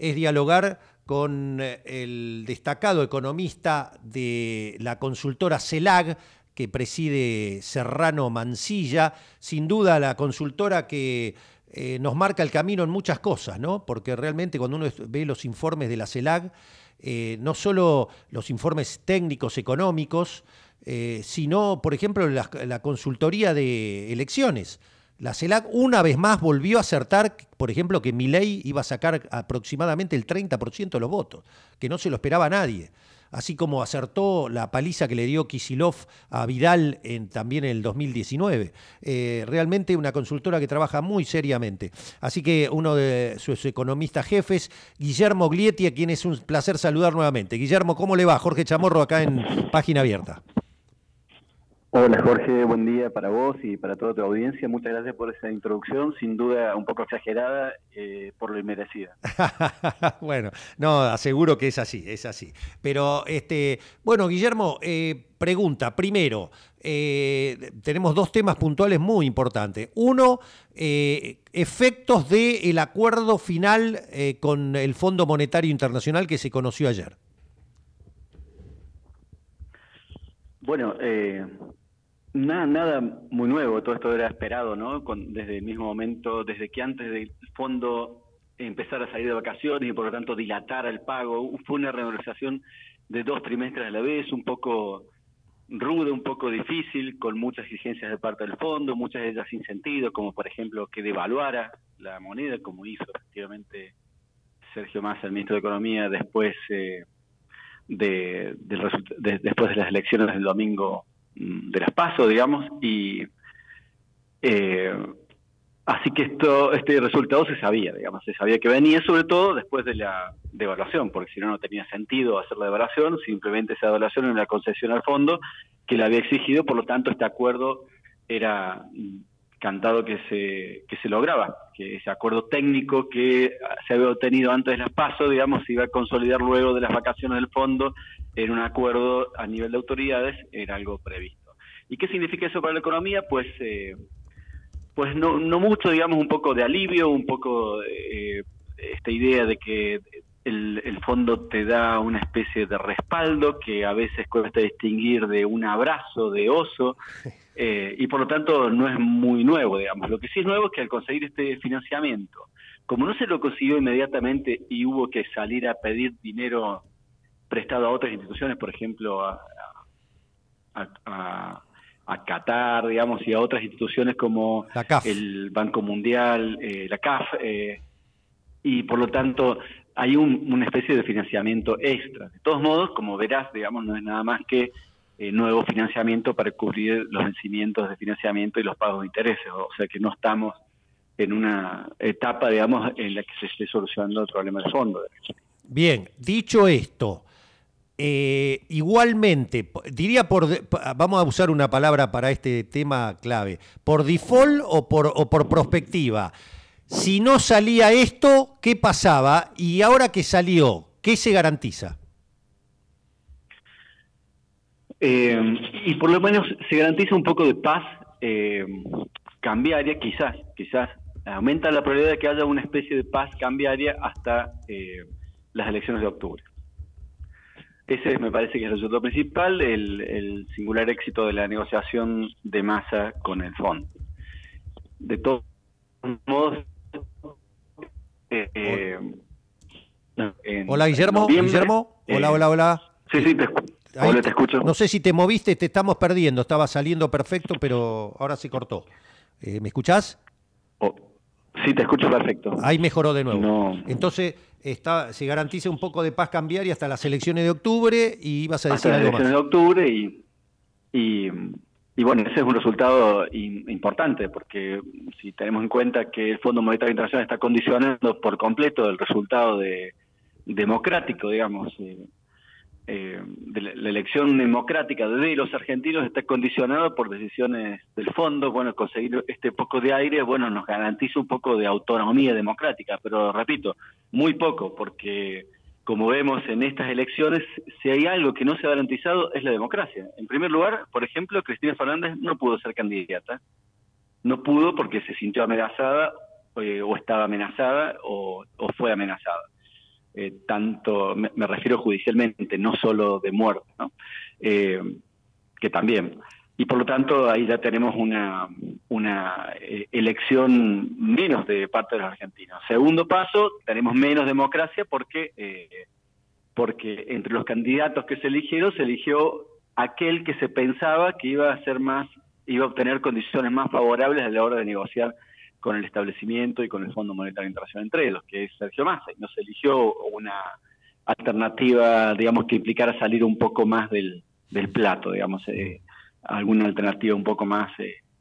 es dialogar con el destacado economista de la consultora CELAC, que preside Serrano Mansilla, sin duda la consultora que nos marca el camino en muchas cosas, ¿no? Porque realmente cuando uno ve los informes de la CELAC, no solo los informes técnicos económicos, sino, por ejemplo, la consultoría de elecciones. La CELAC una vez más volvió a acertar, por ejemplo, que Milei iba a sacar aproximadamente el 30% de los votos, que no se lo esperaba nadie. Así como acertó la paliza que le dio Kicillof a Vidal también en el 2019. Realmente una consultora que trabaja muy seriamente. Así que uno de sus economistas jefes, Guillermo Glietti, a quien es un placer saludar nuevamente. Guillermo, ¿cómo le va? Jorge Chamorro acá en Página Abierta. Hola Jorge, buen día para vos y para toda tu audiencia. Muchas gracias por esa introducción, sin duda un poco exagerada, por lo inmerecida. Bueno, no, aseguro que es así, es así. Pero, bueno, Guillermo, pregunta, primero, tenemos dos temas puntuales muy importantes. Uno, efectos del acuerdo final con el Fondo Monetario Internacional que se conoció ayer. Bueno, nada muy nuevo, todo esto era esperado, ¿no? Desde el mismo momento, desde que antes del fondo empezara a salir de vacaciones y por lo tanto dilatar el pago, fue una renegociación de 2 trimestres a la vez, un poco ruda, un poco difícil, con muchas exigencias de parte del fondo, muchas de ellas sin sentido, como por ejemplo que devaluara la moneda, como hizo efectivamente Sergio Massa, el ministro de Economía, después después de las elecciones del domingo de las PASO, digamos, y así que este resultado se sabía, digamos, se sabía que venía, sobre todo después de la devaluación, porque si no, no tenía sentido hacer la devaluación, simplemente esa devaluación era una concesión al fondo que la había exigido, por lo tanto este acuerdo era cantado que se lograba, que ese acuerdo técnico que se había obtenido antes de las PASO, digamos, se iba a consolidar luego de las vacaciones del fondo en un acuerdo a nivel de autoridades, era algo previsto. ¿Y qué significa eso para la economía? Pues no mucho, digamos, un poco de alivio, un poco esta idea de que el fondo te da una especie de respaldo que a veces cuesta distinguir de un abrazo de oso, y por lo tanto no es muy nuevo, digamos. Lo que sí es nuevo es que al conseguir este financiamiento, como no se lo consiguió inmediatamente y hubo que salir a pedir dinero prestado a otras instituciones, por ejemplo a Qatar, digamos, y a otras instituciones como la CAF, el Banco Mundial, la CAF, y por lo tanto hay una especie de financiamiento extra. De todos modos, como verás, digamos, no es nada más que nuevo financiamiento para cubrir los vencimientos de financiamiento y los pagos de intereses, o sea que no estamos en una etapa, digamos, en la que se esté solucionando el problema del fondo. Bien, dicho esto, igualmente, diría vamos a usar una palabra para este tema clave, por default o por prospectiva. Si no salía esto, ¿qué pasaba? Y ahora que salió, ¿qué se garantiza? Y por lo menos se garantiza un poco de paz cambiaria, quizás aumenta la probabilidad de que haya una especie de paz cambiaria hasta las elecciones de octubre. Ese me parece que es el resultado principal, el singular éxito de la negociación de Massa con el fondo. De todos modos, hola Guillermo, Guillermo, hola. Sí, te escucho. No sé si te moviste, te estamos perdiendo, estaba saliendo perfecto, pero ahora se cortó. ¿Me escuchás? Sí, te escucho perfecto. Ahí mejoró de nuevo. No. Entonces, se garantiza un poco de paz cambiaria hasta las elecciones de octubre y vas a decir algo más. Hasta las elecciones de octubre y bueno, ese es un resultado importante, porque si tenemos en cuenta que el Fondo Monetario Internacional está condicionando por completo el resultado democrático, digamos, de la elección democrática de los argentinos está condicionado por decisiones del fondo. Bueno, conseguir este poco de aire, bueno, nos garantiza un poco de autonomía democrática, pero repito, muy poco, porque como vemos en estas elecciones, si hay algo que no se ha garantizado es la democracia. En primer lugar, por ejemplo, Cristina Fernández no pudo ser candidata, no pudo porque se sintió amenazada, o estaba amenazada, o fue amenazada. tanto, me refiero judicialmente, no solo de muerte, ¿no? Que también. Y por lo tanto ahí ya tenemos una elección menos de parte de los argentinos. Segundo paso, tenemos menos democracia porque entre los candidatos que se eligió aquel que se pensaba que iba a obtener condiciones más favorables a la hora de negociar con el establecimiento y con el Fondo Monetario Internacional entre ellos, que es Sergio Massa, y no se eligió una alternativa, digamos, que implicara salir un poco más del plato, digamos, alguna alternativa un poco más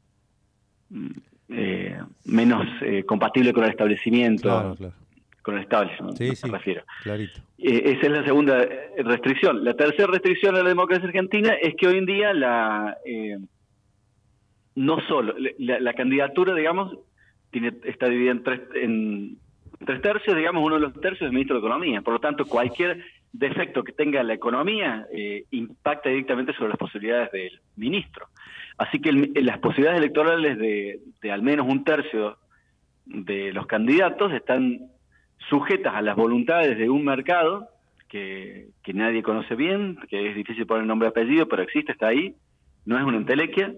menos compatible con el establecimiento, claro. Con el establishment, sí, me refiero. Clarito. Esa es la segunda restricción. La tercera restricción a la democracia argentina es que hoy en día no solo la candidatura, digamos, está dividida en tres tercios, digamos, uno de los tercios es el ministro de Economía. Por lo tanto, cualquier defecto que tenga la economía impacta directamente sobre las posibilidades del ministro. Así que las posibilidades electorales de al menos un tercio de los candidatos están sujetas a las voluntades de un mercado que nadie conoce bien, que es difícil poner nombre y apellido, pero existe, está ahí, no es una entelequia.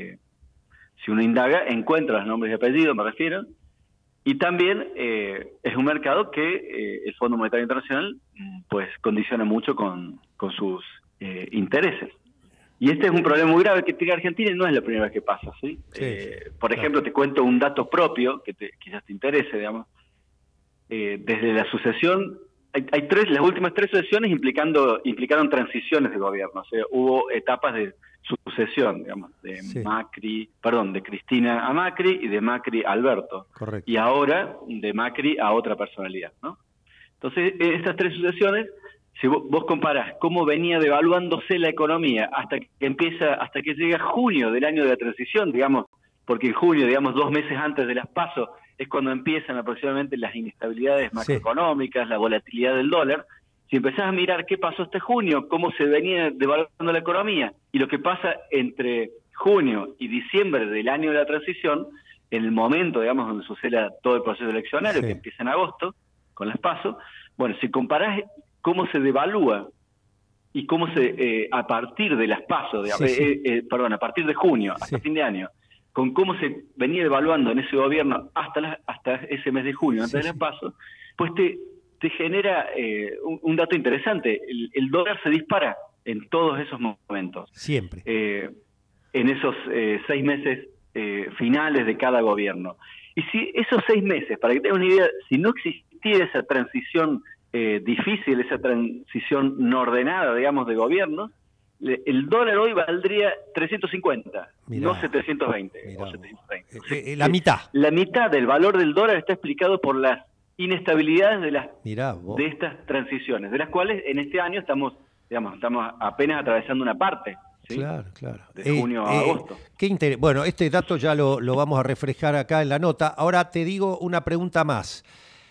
Si uno indaga, encuentra los nombres y apellidos, me refiero, y también es un mercado que el Fondo Monetario Internacional pues condiciona mucho con sus intereses. Y este es un problema muy grave que tiene Argentina y no es la primera vez que pasa, ¿sí? Por ejemplo, te cuento un dato propio que quizás te interese, digamos. Desde la sucesión, las últimas 3 sucesiones implicaron transiciones de gobierno, o sea, hubo etapas de sucesión, digamos, de Cristina a Macri y de Macri a Alberto. Correcto. Y ahora de Macri a otra personalidad, ¿no? Entonces, estas 3 sucesiones, si vos comparás cómo venía devaluándose la economía hasta que llega junio del año de la transición, digamos, porque en junio, digamos, 2 meses antes de las PASO, es cuando empiezan aproximadamente las inestabilidades macroeconómicas, la volatilidad del dólar. Si empezás a mirar qué pasó este junio, cómo se venía devaluando la economía, y lo que pasa entre junio y diciembre del año de la transición, en el momento, digamos, donde sucede todo el proceso eleccionario, que empieza en agosto, con las PASO, bueno, si comparás cómo se devalúa y cómo a partir de las PASO, a partir de junio hasta fin de año, con cómo se venía devaluando en ese gobierno hasta ese mes de junio, antes de las PASO, pues te genera un dato interesante. El dólar se dispara en todos esos momentos. Siempre. En esos 6 meses finales de cada gobierno. Y si esos 6 meses, para que tengas una idea, si no existiera esa transición difícil, esa transición no ordenada, digamos, de gobierno, el dólar hoy valdría 350, no 720 o 730. La mitad. La mitad del valor del dólar está explicado por las inestabilidades de estas transiciones, de las cuales en este año estamos apenas atravesando una parte. ¿sí? Claro. De junio a agosto. Bueno, este dato ya lo vamos a reflejar acá en la nota. Ahora te digo una pregunta más.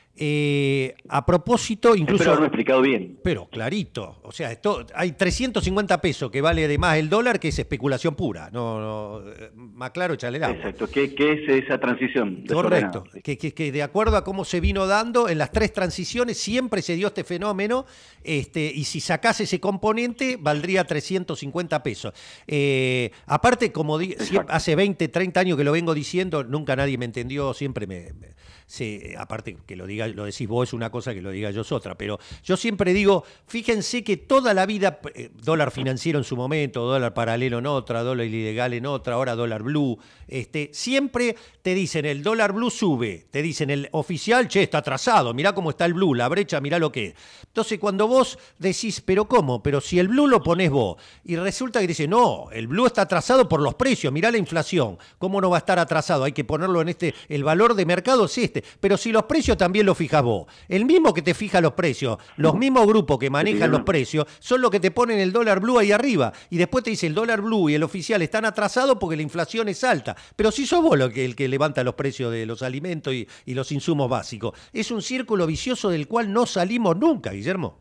A propósito, incluso... Espero haberme explicado bien. Pero clarito, o sea, hay 350 pesos que vale de más el dólar, que es especulación pura, no más claro, echale el agua. Exacto, ¿qué es esa transición? Correcto, que de acuerdo a cómo se vino dando, en las 3 transiciones siempre se dio este fenómeno, y si sacás ese componente, valdría 350 pesos. Aparte, como hace 20, 30 años que lo vengo diciendo, nunca nadie me entendió, siempre aparte que lo decís vos es una cosa, que lo diga yo es otra, pero yo siempre digo, fíjense que toda la vida, dólar financiero en su momento, dólar paralelo en otra, dólar ilegal en otra, ahora dólar blue, siempre te dicen el dólar blue sube, te dicen el oficial, está atrasado, mirá cómo está el blue, la brecha, mirá lo que es. Entonces cuando vos decís, pero ¿cómo? Pero si el blue lo ponés vos, y resulta que dice, no, el blue está atrasado por los precios, mirá la inflación, ¿cómo no va a estar atrasado? Hay que ponerlo en el valor de mercado es pero si los precios también los fijas vos, el mismo que te fija los precios, los mismos grupos que manejan los precios, son los que te ponen el dólar blue ahí arriba, y después te dice el dólar blue y el oficial están atrasados porque la inflación es alta, pero si sos vos el que levanta los precios de los alimentos y los insumos básicos. Es un círculo vicioso del cual no salimos nunca, Guillermo.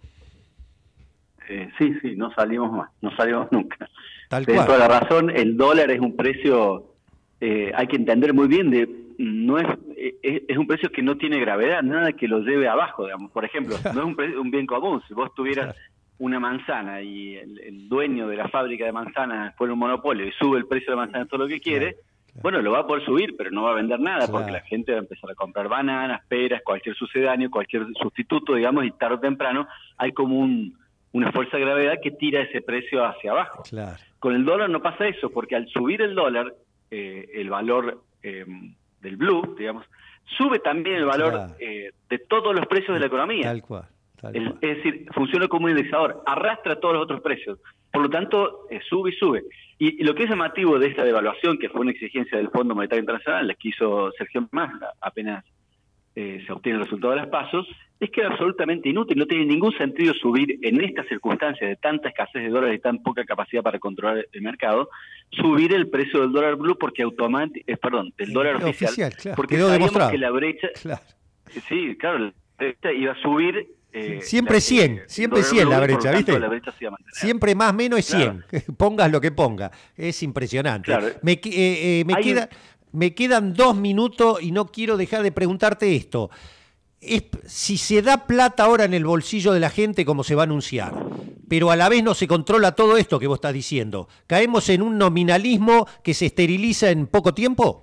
Sí, no salimos nunca. Tal cual. Tienes toda la razón, el dólar es un precio, hay que entender muy bien, no es es un precio que no tiene gravedad, nada que lo lleve abajo, digamos. Por ejemplo, no es un bien común. Si vos tuvieras una manzana y el dueño de la fábrica de manzanas pone un monopolio y sube el precio de la manzana todo lo que quiere, bueno, lo va a poder subir, pero no va a vender nada, porque la gente va a empezar a comprar bananas, peras, cualquier sucedáneo, cualquier sustituto, digamos, y tarde o temprano hay como una fuerza de gravedad que tira ese precio hacia abajo. Con el dólar no pasa eso, porque al subir el dólar, el valor del blue, digamos, sube también el valor de todos los precios de la economía. Tal cual. Es decir, funciona como un indexador, arrastra todos los otros precios. Por lo tanto, sube y sube. Y lo que es llamativo de esta devaluación, que fue una exigencia del Fondo Monetario Internacional, la que hizo Sergio Massa apenas se obtiene el resultado de las PASO, es que es absolutamente inútil. No tiene ningún sentido subir en estas circunstancias de tanta escasez de dólares y tan poca capacidad para controlar el mercado, subir el precio del dólar blue porque del dólar oficial, claro. porque quedó sabíamos demostrado que la brecha, sí, claro, la brecha iba a subir. Siempre 100 la brecha, ¿viste? La brecha se iba a mantener. Siempre más o menos es 100, pongas lo que ponga. Es impresionante. Claro. Me quedan 2 minutos y no quiero dejar de preguntarte esto. Si se da plata ahora en el bolsillo de la gente, como se va a anunciar, pero a la vez no se controla todo esto que vos estás diciendo, ¿caemos en un nominalismo que se esteriliza en poco tiempo?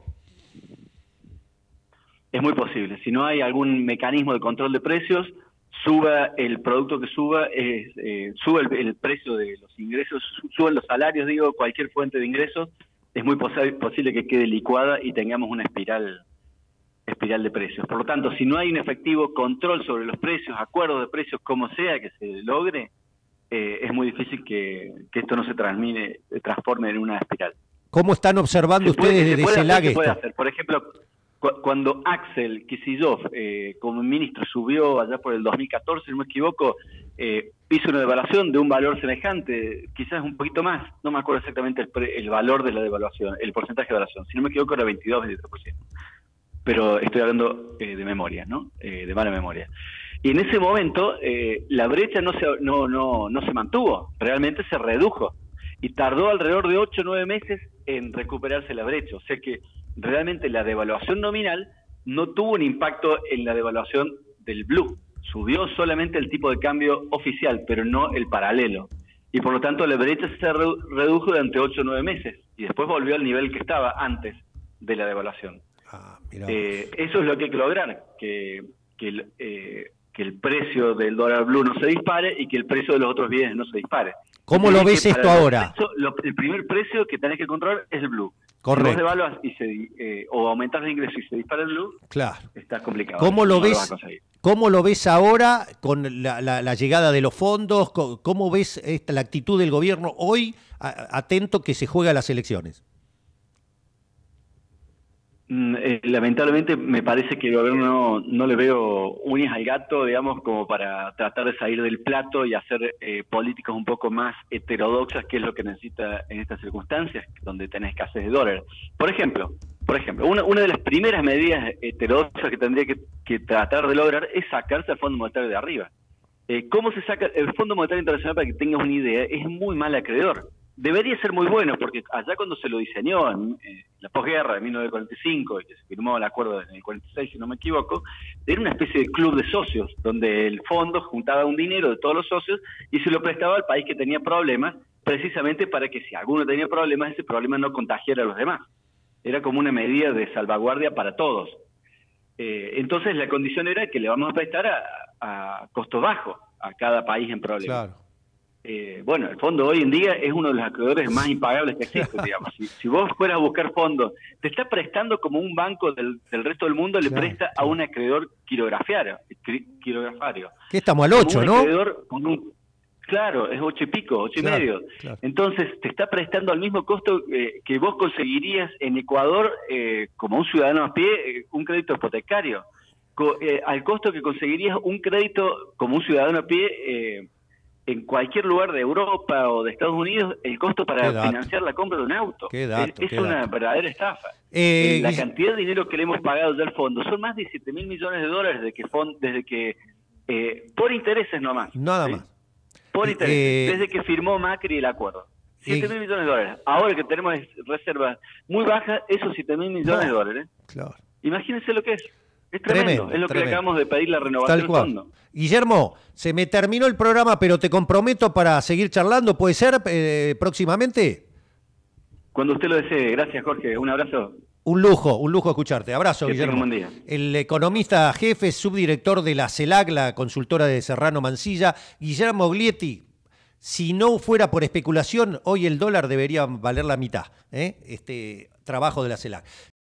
Es muy posible. Si no hay algún mecanismo de control de precios, suba el producto que suba, suba el precio de los ingresos, suban los salarios, cualquier fuente de ingresos, es muy posible que quede licuada y tengamos una espiral de precios. Por lo tanto, si no hay un efectivo control sobre los precios, acuerdos de precios, como sea que se logre, es muy difícil que esto no se transforme en una espiral. ¿Cómo están observando ustedes desde CELAC esto? Por ejemplo, cuando Axel Kicillof como ministro subió allá por el 2014, si no me equivoco, hizo una devaluación de un valor semejante, quizás un poquito más, no me acuerdo exactamente el valor de la devaluación, el porcentaje de devaluación, si no me equivoco era 22-23%, pero estoy hablando de memoria, ¿no? De mala memoria. Y en ese momento la brecha no se mantuvo, realmente se redujo, y tardó alrededor de 8 o 9 meses en recuperarse la brecha, o sea que realmente la devaluación nominal no tuvo un impacto en la devaluación del blue. Subió solamente el tipo de cambio oficial, pero no el paralelo. Y por lo tanto la brecha se redujo durante 8 o 9 meses y después volvió al nivel que estaba antes de la devaluación. Eso es lo que hay que lograr, que el precio del dólar blue no se dispare y que el precio de los otros bienes no se dispare. ¿Cómo lo ves esto ahora? El primer precio que tenés que controlar es el blue. Correcto. Si vos devaluas o aumentás los ingresos y se dispara el blue, está complicado. ¿Cómo lo ves ahora con la llegada de los fondos? ¿Cómo ves la actitud del gobierno hoy, atento que se juega las elecciones? Lamentablemente me parece que el gobierno no le veo uñas al gato, digamos, como para tratar de salir del plato y hacer políticas un poco más heterodoxas, que es lo que necesita en estas circunstancias, donde tenés escasez de dólares. Por ejemplo, una de las primeras medidas heterodoxas que tendría que tratar de lograr es sacarse al Fondo Monetario de arriba. ¿Cómo se saca? El Fondo Monetario Internacional, para que tengas una idea, es muy mal acreedor. Debería ser muy bueno, porque allá cuando se lo diseñó en la posguerra de 1945, y que se firmó el acuerdo en el 46, si no me equivoco, era una especie de club de socios, donde el fondo juntaba un dinero de todos los socios y se lo prestaba al país que tenía problemas, precisamente para que si alguno tenía problemas, ese problema no contagiara a los demás. Era como una medida de salvaguardia para todos. Entonces la condición era que le vamos a prestar a costo bajo a cada país en problemas. Claro. Bueno, el fondo hoy en día es uno de los acreedores más impagables que existen, digamos. Si vos fueras a buscar fondos, te está prestando como un banco del resto del mundo le presta a un acreedor quirografario. Que estamos al 8, ¿no? Claro, es 8 y pico, 8 y medio. Claro. Entonces, te está prestando al mismo costo que vos conseguirías en Ecuador, como un ciudadano a pie, un crédito hipotecario. Al costo que conseguirías un crédito como un ciudadano a pie en cualquier lugar de Europa o de Estados Unidos, el costo para financiar la compra de un auto. Es una verdadera estafa. La cantidad de dinero que le hemos pagado ya al fondo son más de 7.000 millones de dólares desde que por intereses nomás. Nada más. Por intereses, desde que firmó Macri el acuerdo. 7.000 millones de dólares. Ahora que tenemos reservas muy bajas, esos 7.000 millones de dólares Imagínense lo que es. Es tremendo. Es lo que le acabamos de pedir, la renovación del fondo. Guillermo, se me terminó el programa, pero te comprometo para seguir charlando. ¿Puede ser próximamente? Cuando usted lo desee. Gracias, Jorge. Un abrazo. Un lujo escucharte. Abrazo, Guillermo. Buen día. El economista jefe, subdirector de la CELAC, la consultora de Serrano Mansilla, Guillermo Glietti. Si no fuera por especulación, hoy el dólar debería valer la mitad, este trabajo de la CELAC.